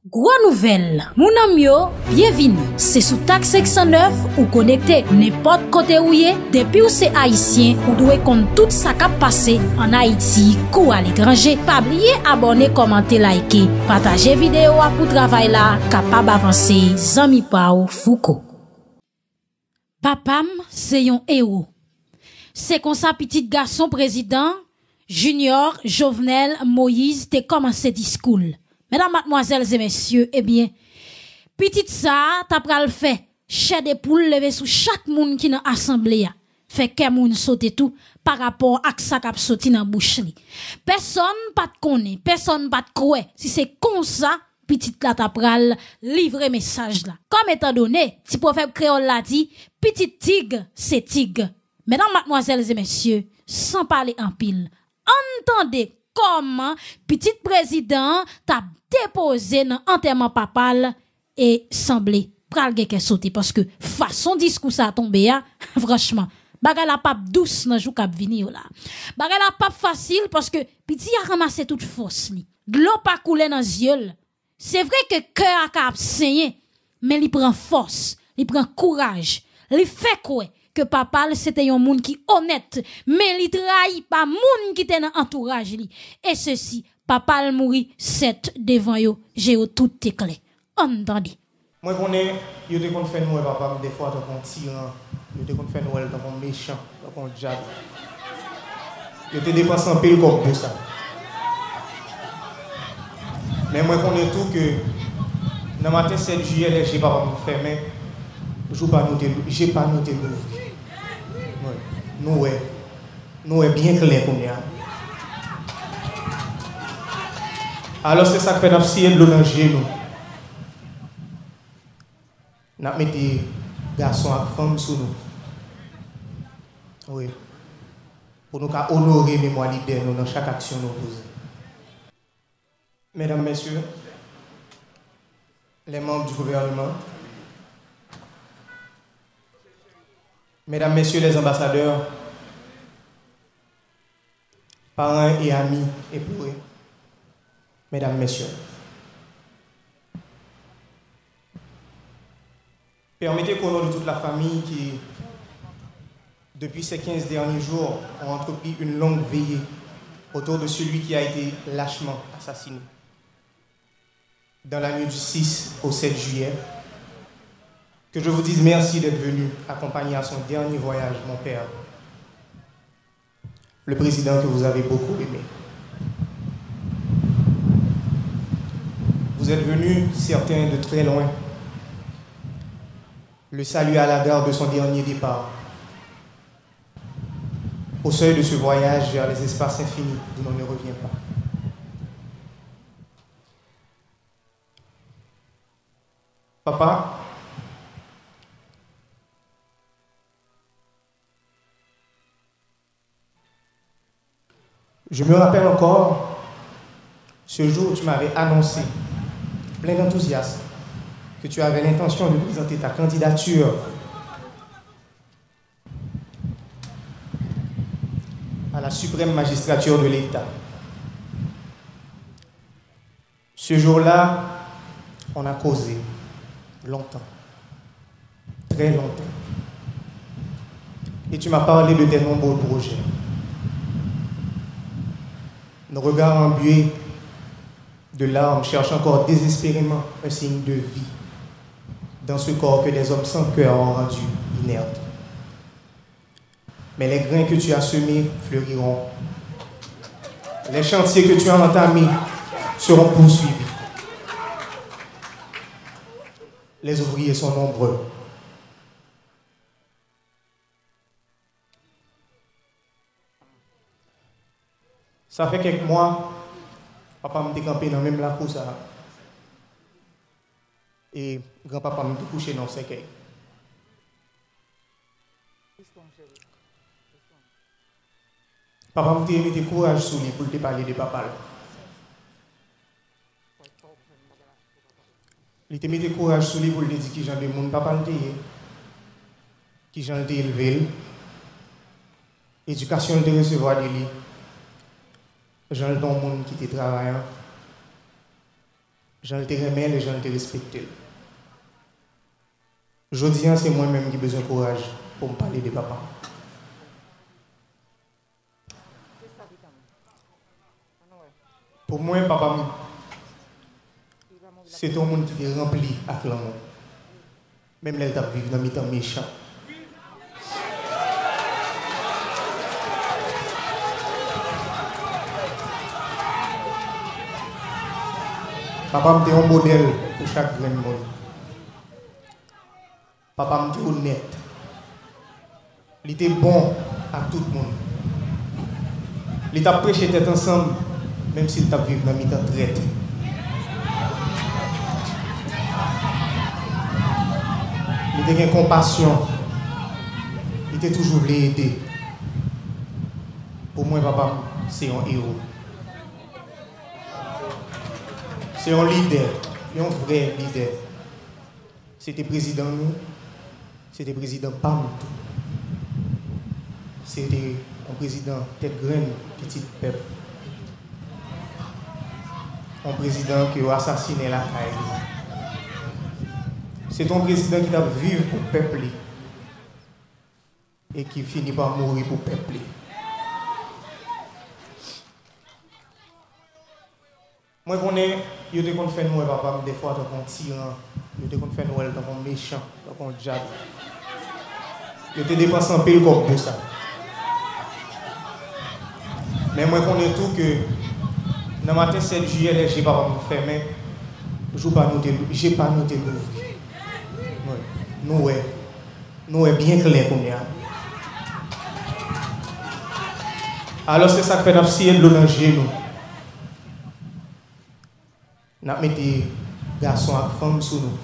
Gros nouvelle, mon ami yo, bienvenue. C'est sous TAC 609 ou connecté n'importe côté où y est. Depuis où c'est haïtien, ou doit compte tout ça qui passé en Haïti, ou à l'étranger. Pas oublier abonner, commenter, liker, partager vidéo pour travail là, capable avancer. Zami Pao Foucault. Papam, c'est un héros. C'est comme ça petit garçon président Junior Jovenel Moïse te commencé discours. Mesdames, mademoiselles et messieurs, eh bien, petit ça, t'as pral fait, chè de poule levé sous chaque monde qui dans assemblée. Fait que moun saute tout par rapport à ça k'ap sorti dans bouche li. Personne pas te connaît, personne pas te croit. Si c'est comme ça, petit la t'a pral livrer message là. Comme étant donné, si prophète créole l'a dit, petit tigre, c'est tigre. Mesdames, mademoiselles et messieurs, sans parler en pile, entendez comment petit président t'a déposé dans enterrement papal et semblé pral gen sauter parce que façon discours ça tomber franchement bagay la pas douce dans jou k'ap vini là bagay la pas facile parce que petit a ramassé toute force li de l'eau pas couler dans yeux c'est vrai que cœur a k'ap saigner mais il prend force il prend courage il fait quoi que papa c'était un monde qui honnête mais il trahit pas monde qui était dans entourage li et ceci papa mouri 7 devant yo j'ai tout éclair entendez moi connais yo te kon fait nous papa des fois tant tyran yo te kon fait nous tant méchant tant diable yo te dépense en pile comme pour ça mais moi connais tout que dans matin 7 juillet les j'ai pas me fermer j'ai pas noté nous est bien clair comme ça. Alors c'est ça que fait d'absier de l'eau nous. N'a mis des garçons et femmes sous nous. Oui. Pour nous honorer mémoire leader nous dans chaque action nous posons. Mesdames, messieurs, les membres du gouvernement, mesdames, messieurs les ambassadeurs, parents et amis éplorés, mesdames, messieurs, permettez qu'au nom de toute la famille qui, depuis ces 15 derniers jours, ont entrepris une longue veillée autour de celui qui a été lâchement assassiné dans la nuit du 6 au 7 juillet, que je vous dise merci d'être venu accompagner à son dernier voyage, mon père, le président que vous avez beaucoup aimé. Vous êtes venus, certains de très loin, le saluer à la gare de son dernier départ, au seuil de ce voyage vers les espaces infinis d'où l'on ne revient pas. Papa, je me rappelle encore ce jour où tu m'avais annoncé, plein d'enthousiasme, que tu avais l'intention de présenter ta candidature à la suprême magistrature de l'État. Ce jour-là, on a causé longtemps, très longtemps. Et tu m'as parlé de tes nombreux projets. Nos regards embués de larmes cherchent encore désespérément un signe de vie dans ce corps que des hommes sans cœur ont rendu inerte. Mais les grains que tu as semés fleuriront. Les chantiers que tu as entamés seront poursuivis. Les ouvriers sont nombreux. Ça fait quelques mois, papa m'a décampé dans même la course et grand-papa m'a couché dans le cercueil. Papa m'a mis du courage sur lui pour te parler de papa. Il te mis du courage sur lui pour te dire qui j'en de mon papa le qui j'en ai élevé, éducation de recevoir de lui. J'en ai don monde qui était travaillant, j'en te remets et j'en te respecte. Je dis, c'est moi-même qui ai besoin de courage pour me parler de papa. Pour moi, papa, c'est un monde qui est rempli avec l'amour. Même là, il vivre dans le temps méchant. Papa était un modèle pour chaque grand monde. Papa était honnête. Il était bon à tout le monde. Il t'a prêché tête ensemble, même s'il t'a vécu dans le temps traite. Il était compassion. Il était toujours voulu aider. Pour moi, papa, c'est un héros. C'est un leader, un vrai leader. C'était président nous, c'était président PAM. C'était un président tête graine, petit peuple. Un président qui a assassiné la caille. C'est un président qui a vécu pour le peuple et qui finit par mourir pour le peuple. Moi, je connais, je te compte faire nous, papa, des fois, dans un tyran, je te compte faire nous, dans un méchant, dans un diable. Je te dépense un peu comme pour ça. Mais moi, je connais tout que, dans le matin 7 juillet, les j'ai pas me fermer, je n'ai pas noté l'ouvrir. Nous, est bien clair qu'on y a. Alors, c'est ça que fait d'abscier de l'onanger, nous. Nous mettons des garçons et femmes sous nous.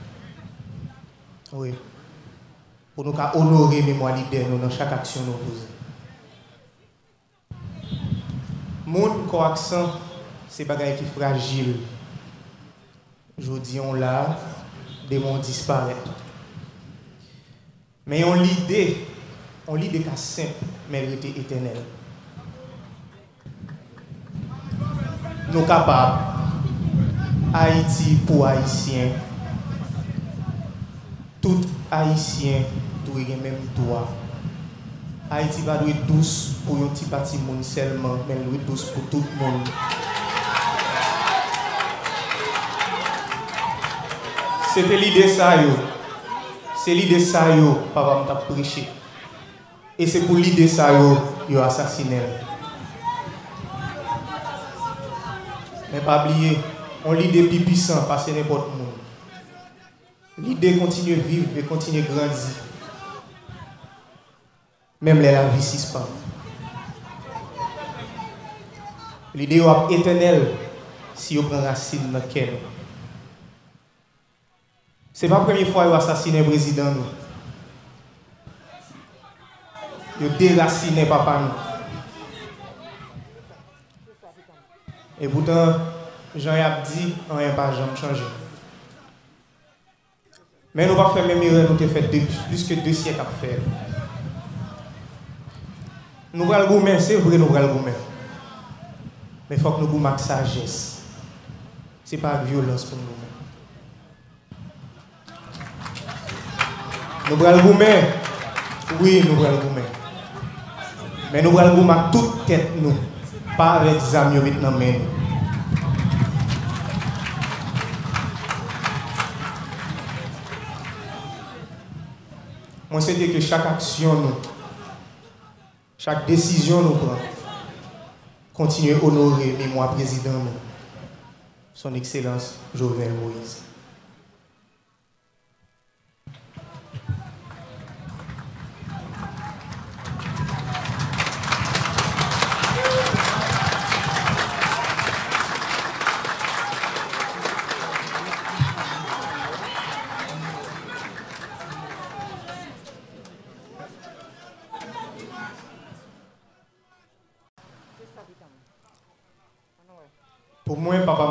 Oui. Pour nous honorer la mémoire leader dans chaque action nous posons. Monde qui accent, c'est des choses qui sont fragiles. Je dis, on l'a, des mondes disparaissent. Mais on l'idée qui est simple, mais elle était éternelle. Nous sommes capables. Haïti pour Haïtiens, tout Haïtien doit avoir le même droit. Haïti va être douce pour un petit parti monde seulement, mais elle doit être douce pour tout le monde. C'était l'idée ça, c'est l'idée ça, papa m'a prêché. Et c'est pour l'idée ça, yo assassiné. Mais pas oublier. On l'idée plus puissant, passer n'importe où. L'idée continue à vivre et continue à grandir. Même la vie suspend. L'idée est éternelle si on prend racine dans le cœur. Ce n'est pas la première fois qu'on a assassiné le président. Il a déraciné papa. Et pourtant, Jean-Yves dit, on n'a pas jamais changé. Mais nous ne pouvons pas faire même erreur nous avons fait plus que 2 siècles à faire. Nous allons le goumer, c'est vrai nous allons le goumer. Mais il faut que nous goumions avec sagesse. Ce n'est pas avec violence pour nous. Nous allons le goumer. Oui, nous allons le goumer. Mais nous allons le goumer avec toute tête nous. Pas avec des amis maintenant même. Moi, c'était que chaque action, chaque décision nous prend, continue à honorer le mémoire président, son Excellence Jovenel Moïse. Pour moi, papa,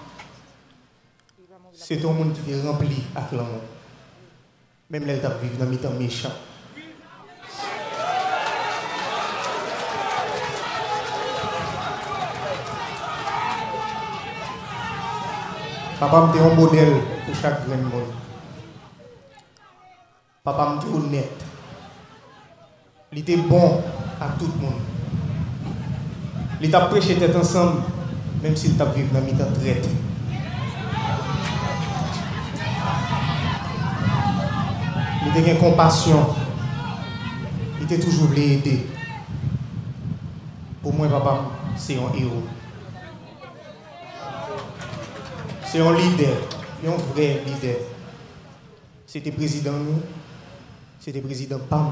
c'est un monde qui est rempli avec l'amour. Même là, il vivre dans le temps méchant. Papa était un modèle pour chaque grand monde. Papa était honnête. Il était bon à tout le monde. Il t'a prêché tête ensemble, même s'il t'a vécu dans le temps traite. Il était compassion. Il était toujours voulu aider. Pour moi, papa, c'est un héros. C'est un leader, un vrai leader. C'était président nous, c'était président PAM.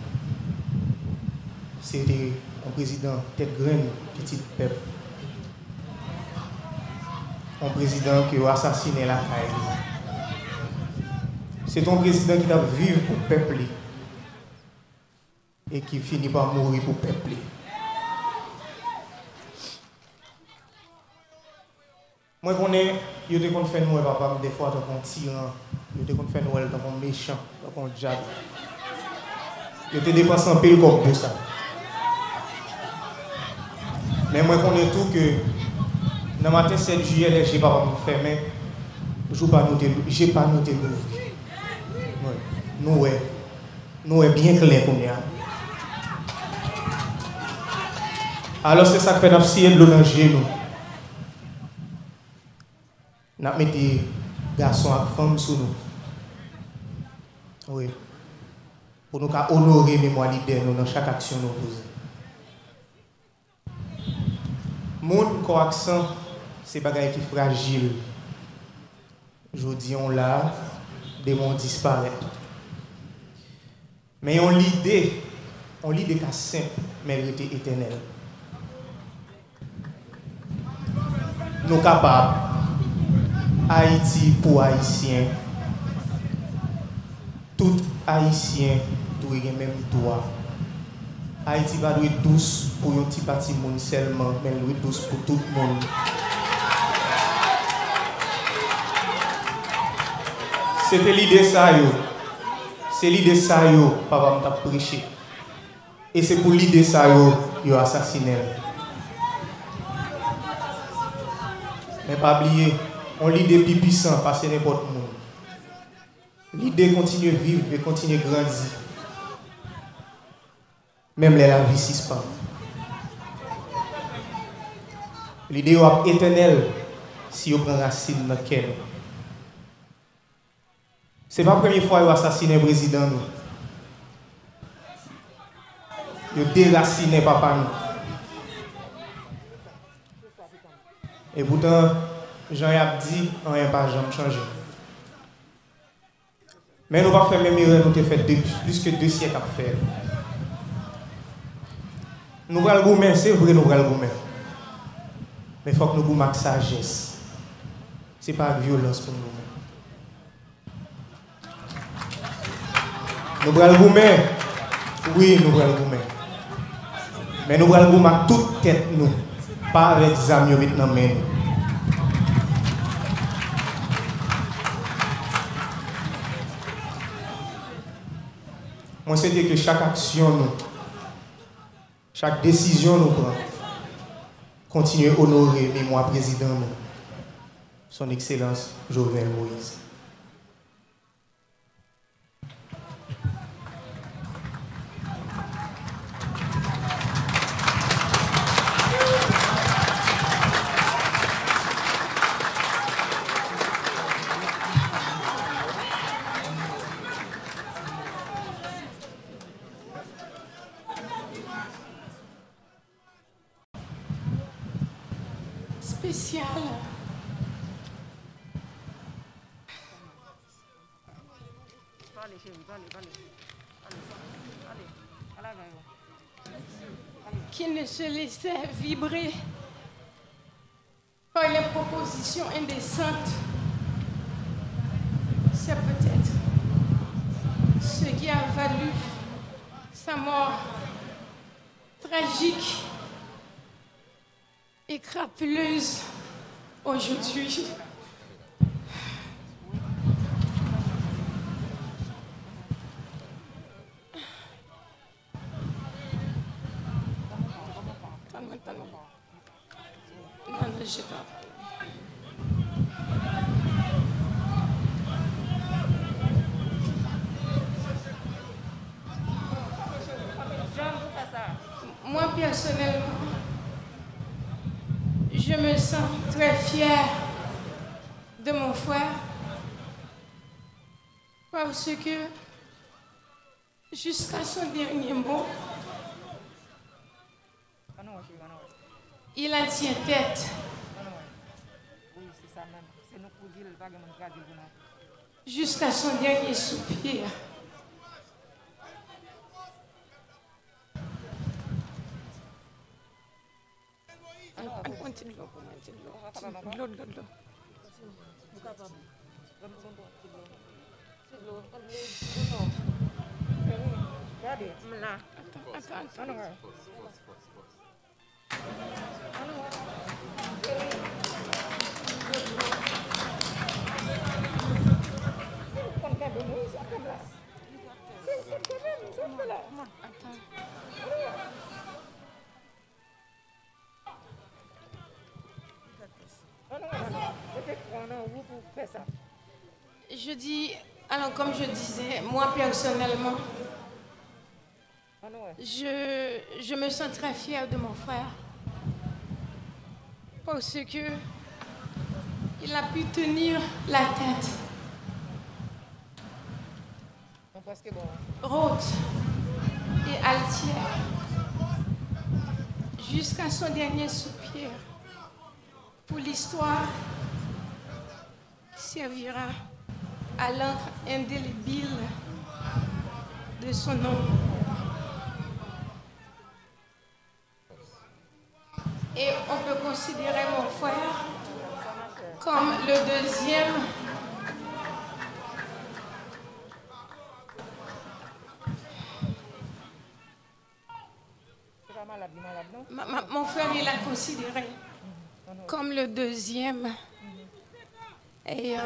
C'était un président tête graine, petit peuple. Un président qui a assassiné la caille. C'est un président qui a vécu pour le peuple et qui finit par mourir pour le peuple. Moi, je connais, je te connais faire nous, papa, des fois, dans un tyran, je te connais faire nous, dans un méchant, dans un diable. Je te dépense un peu comme pour ça. Mais moi, je connais tout que dans le matin 7 juillet, je n'ai pas fermé, je n'ai pas noté l'ouvrir. Nous est bien clair comme ça. Alors, c'est ça que fait notre ciel de l'onanger, nous. Nous mettons des garçons et femmes sur nous. Oui. Pour nous honorer les mémoires leader dans chaque action nous posons. Mon accent, c'est des choses qui sont fragiles. Je dis, on l'a, des mondes disparaissent. Mais on l'idée qui est simple, mais elle était éternelle. Nous sommes capables. Haïti pour Haïtiens, tout Haïtien doit avoir le même droit. Haïti va être douce pour un petit parti monde seulement, mais elle doit être douce pour tout le monde. C'était l'idée ça, c'est l'idée ça, papa m'a prêché. Et c'est pour l'idée ça, yo assassiné. Mais pas oublier. On l'idée plus puissant, passer n'importe où. L'idée continue à vivre et continue à grandir. Même la vie ne pas. L'idée est éternelle si on prend racine dans le cœur. Ce n'est pas la première fois qu'on assassine un président. Ils déraciné papa. Et pourtant, Jean-Yves dit, on n'a pas jamais changé. Mais nous ne pouvons pas faire même erreur, nous avons fait plus que 2 siècles à faire. Nous allons le goumer, c'est vrai, nous allons le goumer. Mais il faut que nous goumions avec sagesse. Ce n'est pas avec violence pour nous. Nous allons le goumer. Oui, nous allons le goumer. Mais nous allons le goumer avec toute tête, nous. Pas avec des amis vietnamiens. Moi, c'est dire que chaque action, chaque décision nous prend, continue à honorer le mémoire président, son Excellence Jovenel Moïse. Spécial. Qui ne se laissait vibrer par les propositions indécentes. C'est peut-être ce qui a valu sa mort tragique et crapuleuse aujourd'hui. Non, je sais pas. personnellement, je me sens très fière de mon frère parce que jusqu'à son dernier mot, il a tient tête. Jusqu'à son dernier soupir. Je dis, alors comme je disais, moi personnellement, je me sens très fière de mon frère parce que il a pu tenir la tête haute et altière jusqu'à son dernier soupir. Pour l'histoire servira à l'encre indélébile de son nom. Et on peut considérer mon frère comme le deuxième mon frère, il l'a considéré comme le deuxième. Et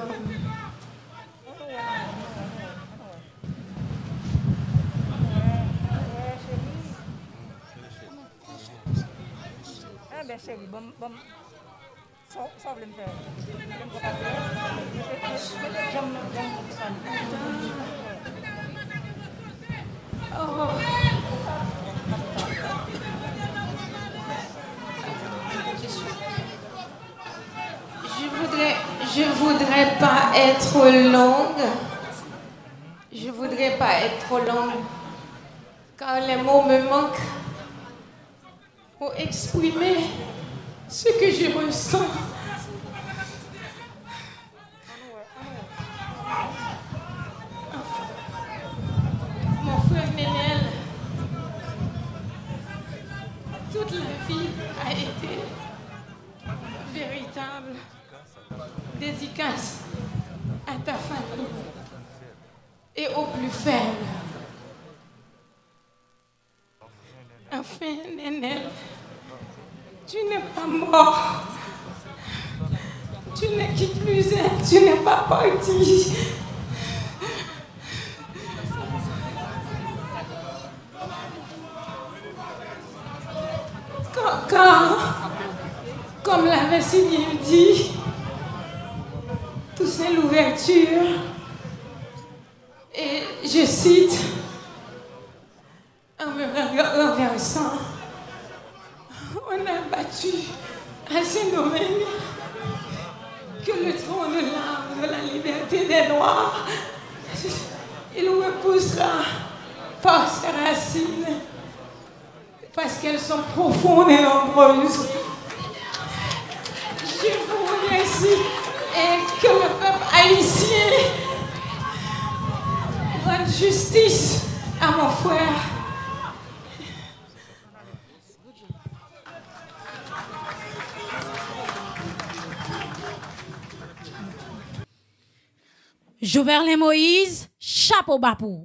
je voudrais pas être longue. Je voudrais pas être trop longue. Car les mots me manquent pour exprimer ce que je ressens. Mon frère Nénel, toute la vie a été véritable dédicace à ta famille et aux plus faibles. Enfin, Nénel, tu n'es pas mort. Tu n'es qui plus est, tu n'es pas parti. Quand, comme l'avait si bien dit, Toussaint Louverture, et je cite, en me renversant, on a battu à Saint-Domingue que le trône de l'arbre de la liberté des Noirs, il repoussera par ses racines, parce qu'elles sont profondes et nombreuses. Je vous remercie et que le peuple haïtien rende justice à mon frère. Jovenel Moïse, chapeau bas pour.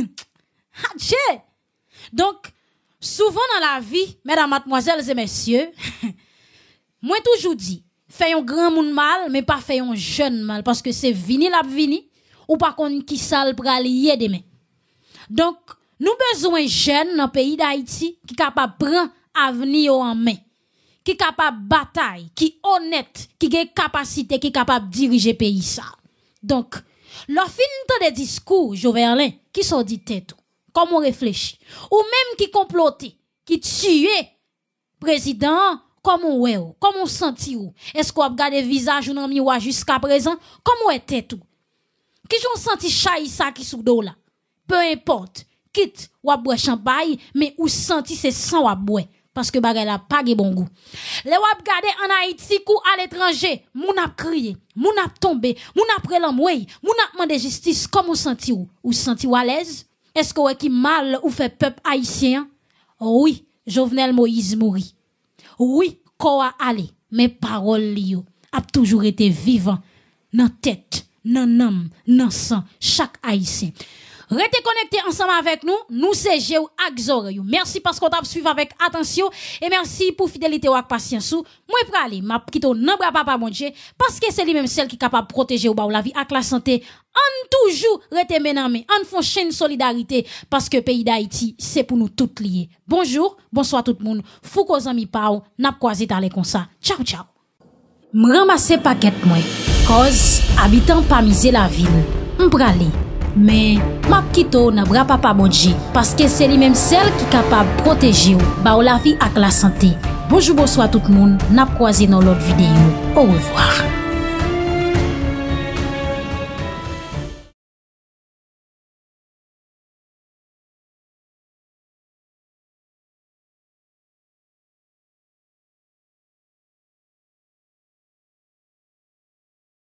Donc, souvent dans la vie, mesdames, mademoiselles et messieurs, moi toujours dit, fait un grand monde mal, mais pas fait un jeune mal, parce que c'est vini la vini, ou pas qu'on qui sale pralier demain. Donc, nous besoin jeunes dans le pays d'Haïti, qui capable prendre avenir en main, qui capable bataille, qui honnête, qui a capacité, qui capable diriger pays ça. Donc, leur fin de discours, Jovenel, qui sont dit tête, comment réfléchir, ou même qui comploter, qui tuer président, comment ouais, comment senti ou? Est-ce qu'on a regardé visage ou nan miroir jusqu'à présent? Comment était tout? Qui j'ont senti chahi ça qui sous dos là? Peu importe, quitte ou boire champagne, mais ou senti c'est sans ou boire parce que bagay la pas de bon goût. Les ou regarder en Haïti ou à l'étranger, moun ap crié, moun ap tombé, moun ap relam wey, moun ap demandé justice comment senti ou senti ou à l'aise? Est-ce que qui mal ou fait peuple haïtien? Oui, Jovenel Moïse mouri. Oui, quoi aller, mais parole li yo a toujours été vivant dans tête, dans âme, dans sang chaque haïtien. Restez connectés ensemble avec nous, nous c'est Géo Axor. Merci parce qu'on t'a suivi avec attention et merci pour fidélité ou patience. Moi pralé, m'a quitto nan bras papa mon Dieu parce que c'est lui même celle qui est capable de protéger ou la vie avec la santé. On toujours rete mename, on font chaîne solidarité parce que pays d'Haïti c'est pour nous toutes liés. Bonjour, bonsoir tout le monde. Fouko zami pao, n'a croisé talé comme ça. Ciao ciao. M'ramasser paquet moi. Cause habitant pas miser la ville. M'pralé. Mais m'a quitto nan bras papa bon Dieu parce que c'est lui même celle qui est capable de protéger ou la vie avec la santé. Bonjour bonsoir tout le monde, n'a croisé dans l'autre vidéo. Au revoir.